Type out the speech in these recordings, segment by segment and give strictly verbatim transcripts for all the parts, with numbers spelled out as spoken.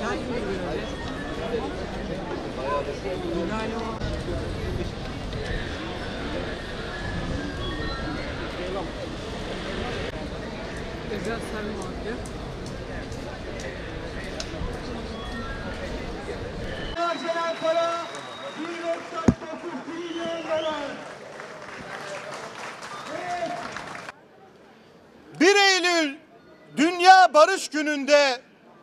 Güzel sarma oluyor. Harcanan para bir nokta dokuz trilyon dolar. bir Eylül Dünya Barış Günü'nde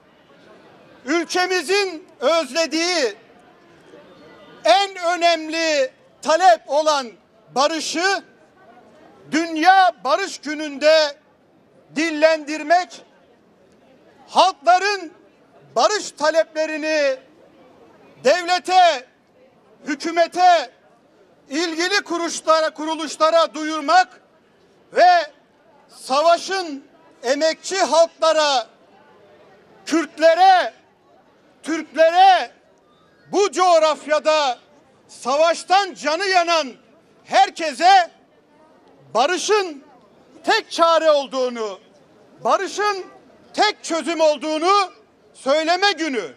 ülkemizin özlediği en önemli talep olan barışı Dünya Barış Günü'nde dillendirmek, halkların barış taleplerini devlete, hükümete, ilgili kuruluşlara, kuruluşlara duyurmak ve savaşın emekçi halklara, Kürtlere, Türklere, bu coğrafyada savaştan canı yanan herkese barışın tek çare olduğunu, barışın tek çözüm olduğunu söyleme günü.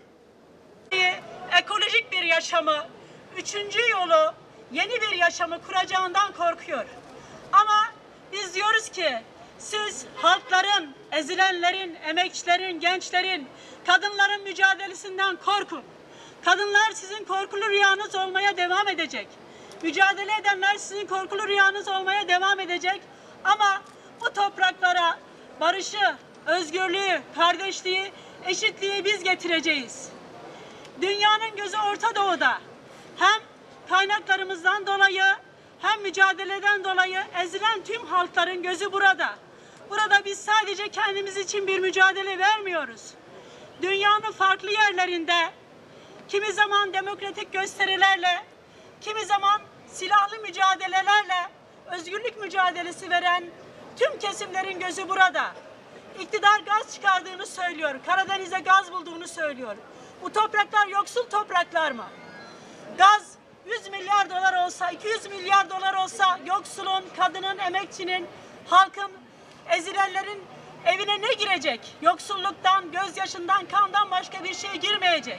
Ekolojik bir yaşamı, üçüncü yolu, yeni bir yaşamı kuracağından korkuyor. Ama biz diyoruz ki siz halkların, ezilenlerin, emekçilerin, gençlerin, kadınların mücadelesinden korkun. Kadınlar sizin korkulu rüyanız olmaya devam edecek. Mücadele edenler sizin korkulu rüyanız olmaya devam edecek. Ama bu topraklara barışı, özgürlüğü, kardeşliği, eşitliği biz getireceğiz. Dünyanın gözü Orta Doğu'da. Hem kaynaklarımızdan dolayı hem mücadeleden dolayı ezilen tüm halkların gözü burada. Burada biz sadece kendimiz için bir mücadele vermiyoruz. Dünyanın farklı yerlerinde kimi zaman demokratik gösterilerle, kimi zaman silahlı mücadelelerle özgürlük mücadelesi veren tüm kesimlerin gözü burada. İktidar gaz çıkardığını söylüyor, Karadeniz'e gaz bulduğunu söylüyor. Bu topraklar yoksul topraklar mı? Gaz yüz milyar dolar olsa, iki yüz milyar dolar olsa yoksulun, kadının, emekçinin, halkın, ezilenlerin evine ne girecek? Yoksulluktan, gözyaşından, kandan başka bir şey girmeyecek.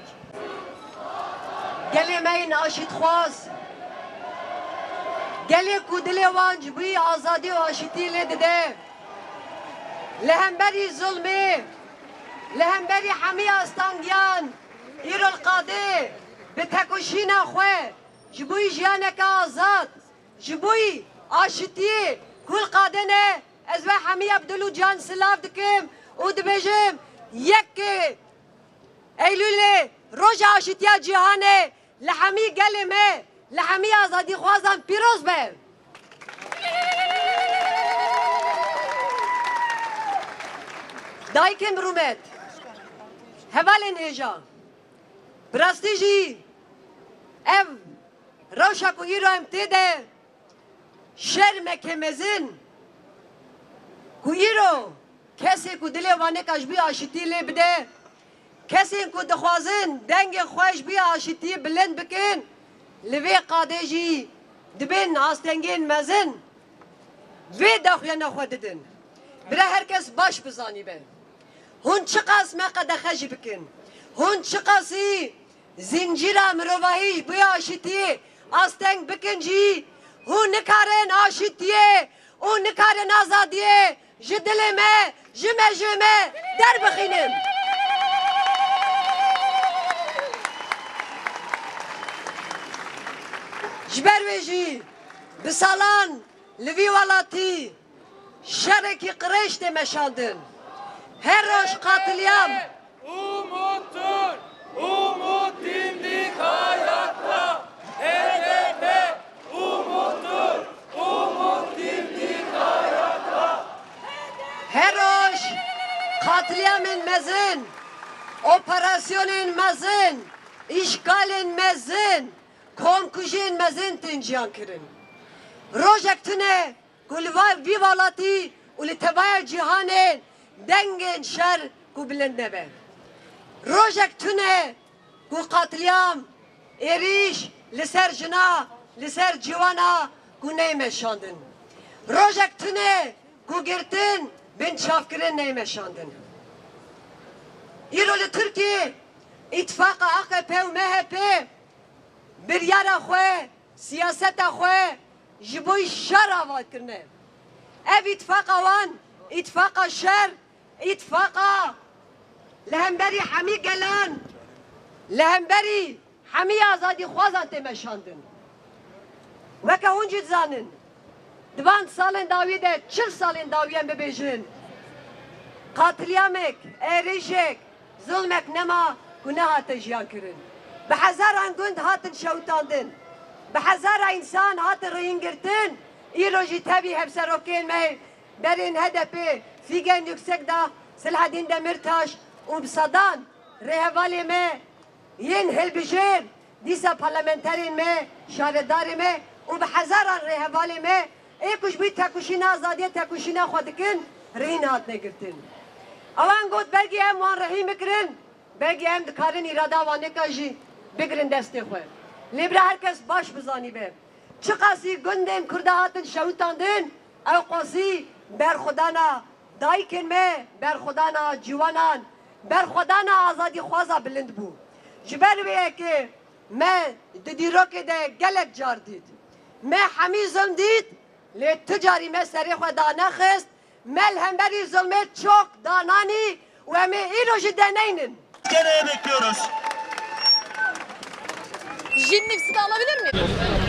Gelemeyin aşitxoz. Gele kudile vancbi azadi ve aşitiyle dede. Lehemberi zulmü, lehemberi hami astangiyan, İrol qadi, betekuşina xwe, jibuy jiyaneka azad, jibuy aşiti, kul qadene, ez ve hami abdulu can silav dikim, u dibejim, yek Eylül'e, roja aşitiya cihane, lehami gelime, lehami azadi xwazan piroz be. Daykim rumet, hevalen heja, prestiji, ev, roşa ku iro emtede, şer mekemezin, ku iro, kesi ku dile vane kajbi aşitiyle bide, kesin ku dixwazin, denge xweş bi aşitiye bilend bikin, li vê qadê jî dibin astengên mezin, vê daxuyana xwe didin. Bire herkes baş bizanîbe. Hûn çi qas me qedexe jî bikin. Hûn çi qasî zincîra mirovahî bi aşitiye asteng bikin jî hûn nikarin aşitiye û nikarin azadiye ji dilê me, ji mejê me derbixînin. Ji ber wê jî bi salan li vî welatî şerekî qirêj tê meşandin. Her roj qatilyam Umuttur, umut dimdik hayatta. H D P umuttur, umut dimdik hayatta. her roj qatilyamên mezin, operasyonên mezin, işgalên mezin, komkujên mezin tên ciyan kirin. Rojek tune ku li vî welatî û li tevaya cîhanê dengên şer ku bilind nebe. Rojek tune ku qatilyam, êrîş li ser jina, li ser cîwana ku ney meşandin. Rojek tune ku girtin bin çavkirin ney meşandin. Îro li Tirkiye اتفاق A K P و M H P biryara xwe siyaseta xwe ji bo şer avad kirine. Ev itfaqa wan itfaqa şer itfaqa lehemberî hemî gelan lehemberî hemî azadî xwazan tê meşandin. Weke hûn jî dizanin divan salên dawî de çil salên dawiyan bibêjin. Qatiliyamek, êrişek, zulmek nema ku nehatin jiyan kirin. Bi hezaran gund hatin şewitandin. Bi hezara insan hatin rihîngirtin. Îro jî tevî hevserokên me berên H D P, Fîgen Yüksek da Selahattin Demirtaş û bi sedan rêhevalê me yên hilbijêr dîsa parlamenterên me, şaredarê me û bi hezaran rêhevalê me ê ku ji bî tekuşîna azadiya tekuşîna xwe dikin rihîn hatine girtin. Awan got belgî em wan rehîn bikirin, belgî em dikarin îrada wan neka jî bigirin destê xwe. Lê bira herkes baş bizanî be. Çi qasî gundên Kurda hatin şewitandin, ew qasî berxwedana dayikên me, berxwedana ciwanan, berxwedana azadî xwaza bilind bû. Ji ber wê yekê me di dîrokê de gelek car dît. Me hemî zulm dît, lê ti carî me serê xwe danexist, me li hemberî zulmê çok dananî û em ê îro jî deneynin. Gene bekliyoruz. Jinnips'i de alabilir miyim?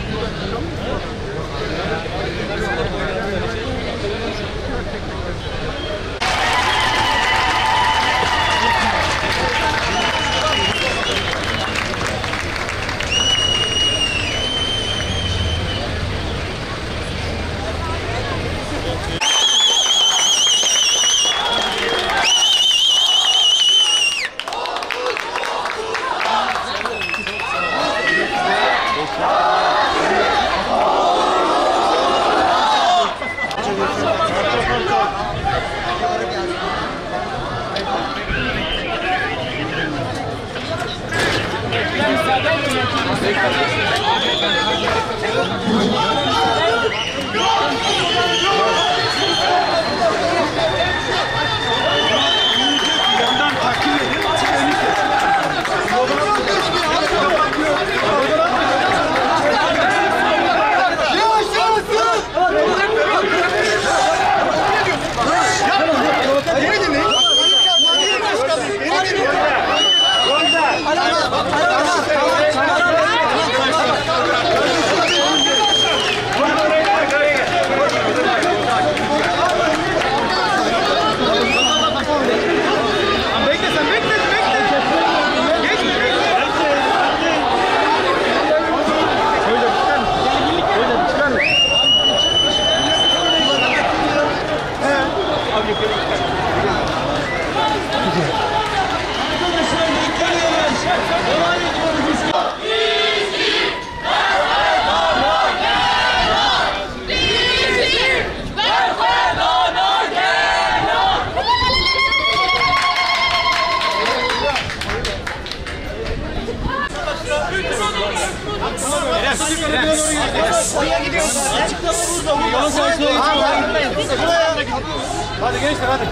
Hadi gençler hadi.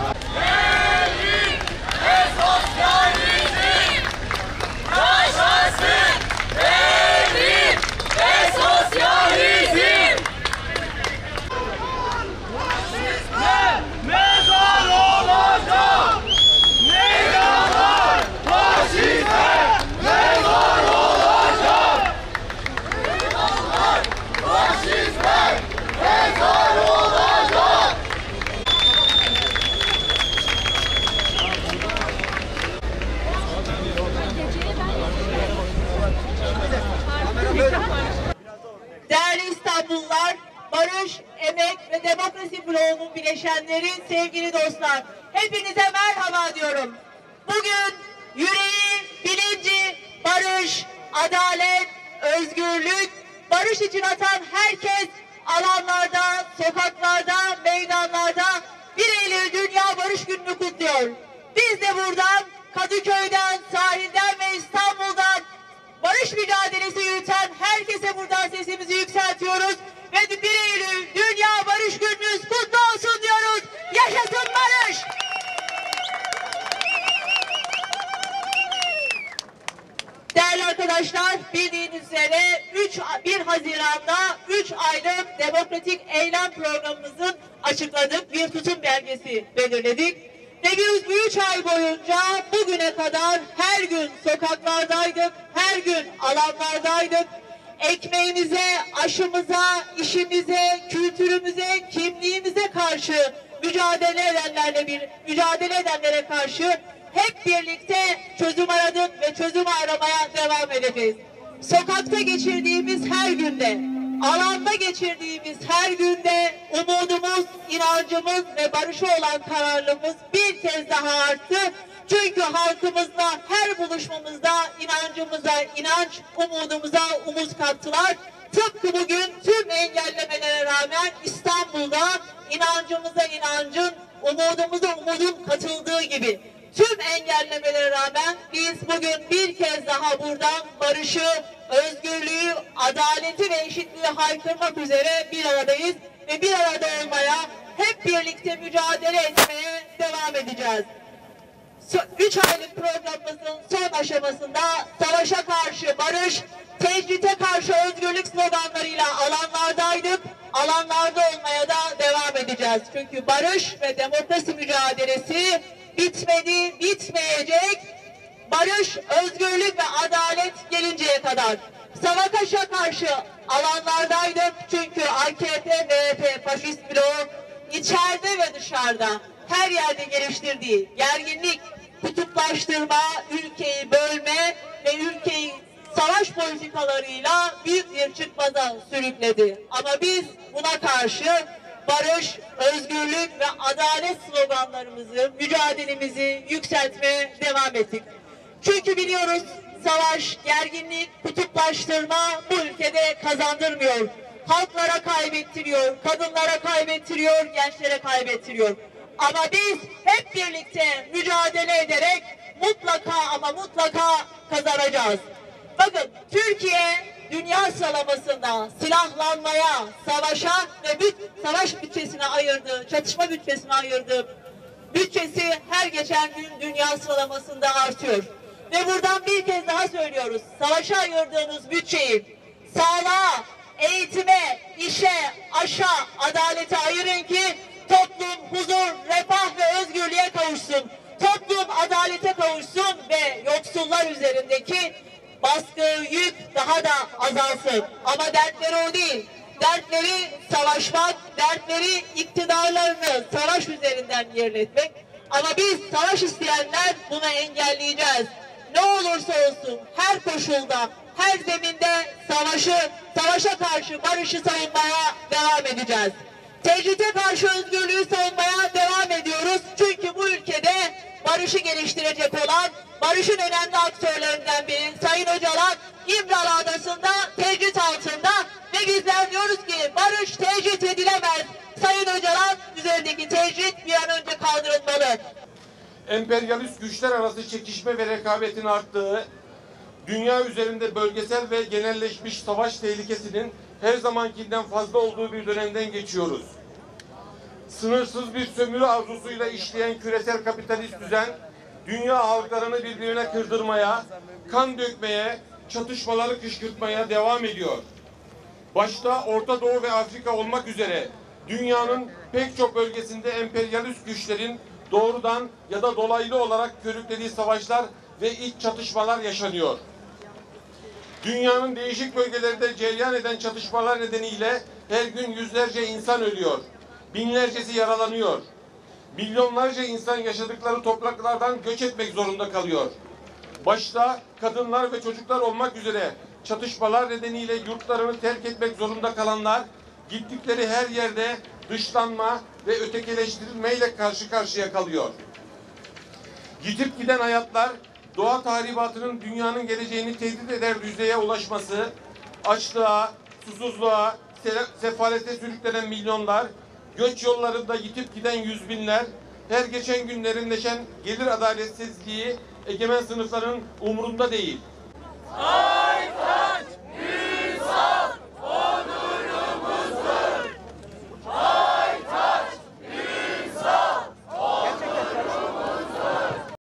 Değerli İstanbullular, Barış, Emek ve Demokrasi Bloğu'nun bileşenleri, sevgili dostlar, hepinize merhaba diyorum. Bugün yüreği, bilinci, barış, adalet, özgürlük, barış için atan herkes alanlarda, sokaklarda, meydanlarda bir Eylül Dünya Barış Günü'nü kutluyor. Biz de buradan Kadıköy'den, sahilden ve İstanbul'dan barış mücadelesi yürüten herkese buradan sesimizi yükseltiyoruz ve bir Eylül Dünya Barış Gününüz kutlu olsun diyoruz. Yaşasın barış! demokratik eylem programımızın açıkladık. Bir tutum belgesi belirledik. Ve biz bu üç ay boyunca bugüne kadar her gün sokaklardaydık, her gün alanlardaydık. Ekmeğimize, aşımıza, işimize, kültürümüze, kimliğimize karşı mücadele edenlerle bir mücadele edenlere karşı hep birlikte çözüm aradık ve çözüm aramaya devam edeceğiz. Sokakta geçirdiğimiz her günde, alanda geçirdiğimiz her günde umudumuz, inancımız ve barışa olan kararlılığımız bir kez daha arttı. Çünkü halkımızla her buluşmamızda inancımıza inanç, umudumuza umut kattılar. Tıpkı bugün tüm engellemelere rağmen İstanbul'da inancımıza inancın, umudumuza umudun katıldığı gibi. Tüm engellemelere rağmen biz bugün bir kez daha buradan barışı, özgürlüğü, adaleti ve eşitliği haykırmak üzere bir aradayız. Ve bir arada olmaya, hep birlikte mücadele etmeye devam edeceğiz. Üç aylık programımızın son aşamasında savaşa karşı barış, tecrite karşı özgürlük sloganlarıyla alanlardaydık. Alanlarda olmaya da devam edeceğiz. Çünkü barış ve demokrasi mücadelesi bitmedi, bitmeyecek. Barış, özgürlük ve adalet gelinceye kadar. Savaşa karşı alanlardaydık. Çünkü A K P, M H P, faşist bloğu içeride ve dışarıda her yerde geliştirdiği gerginlik, kutuplaştırma, ülkeyi bölme ve ülkeyi savaş politikalarıyla büyük bir çıkmaza sürükledi. Ama biz buna karşı barış, özgürlük ve adalet sloganlarımızı, mücadelemizi yükseltmeye devam ettik. Çünkü biliyoruz savaş, gerginlik, kutuplaştırma bu ülkede kazandırmıyor. Halklara kaybettiriyor, kadınlara kaybettiriyor, gençlere kaybettiriyor. Ama biz hep birlikte mücadele ederek mutlaka ama mutlaka kazanacağız. Bakın Türkiye dünya sıralamasında silahlanmaya, savaşa ve büt, savaş bütçesine ayırdığı, çatışma bütçesine ayırdığı bütçesi her geçen gün dünya sıralamasında artıyor. Ve buradan bir kez daha söylüyoruz. Savaşa ayırdığınız bütçeyi sağlığa, eğitime, işe, aşa, adalete ayırın ki toplum huzur, refah ve özgürlüğe kavuşsun. Toplum adalete kavuşsun ve yoksullar üzerindeki baskı, yük daha da azalsın. Ama dertleri o değil. Dertleri savaşmak, dertleri iktidarlarını savaş üzerinden yerine etmek. Ama biz savaş isteyenler bunu engelleyeceğiz. Ne olursa olsun her koşulda, her zeminde savaşı, savaşa karşı barışı savunmaya devam edeceğiz. Tecrite karşı özgürlüğü savunmaya devam ediyoruz. Çünkü bu ülkede barışı geliştirecek olan, barışın önemli aktörlerinden biri Sayın Öcalan İmralı Adası'nda tecrit altında ve bizler diyoruz ki barış tecrit edilemez. Sayın Öcalan üzerindeki tecrit bir an önce kaldırılmalı. Emperyalist güçler arası çekişme ve rekabetin arttığı, dünya üzerinde bölgesel ve genelleşmiş savaş tehlikesinin her zamankinden fazla olduğu bir dönemden geçiyoruz. Sınırsız bir sömürü arzusuyla işleyen küresel kapitalist düzen, dünya halklarını birbirine kırdırmaya, kan dökmeye, çatışmaları kışkırtmaya devam ediyor. Başta Orta Doğu ve Afrika olmak üzere dünyanın pek çok bölgesinde emperyalist güçlerin doğrudan ya da dolaylı olarak körüklediği savaşlar ve iç çatışmalar yaşanıyor. Dünyanın değişik bölgelerinde cereyan eden çatışmalar nedeniyle her gün yüzlerce insan ölüyor. Binlercesi yaralanıyor. Milyonlarca insan yaşadıkları topraklardan göç etmek zorunda kalıyor. Başta kadınlar ve çocuklar olmak üzere çatışmalar nedeniyle yurtlarını terk etmek zorunda kalanlar, gittikleri her yerde dışlanma ve ötekileştirilmeyle karşı karşıya kalıyor. Yitip giden hayatlar, doğa tahribatının dünyanın geleceğini tehdit eder düzeye ulaşması, açlığa, susuzluğa, sefalete sürüklenen milyonlar, göç yollarında yitip giden yüz binler, her geçen gün derinleşen gelir adaletsizliği egemen sınıfların umurunda değil.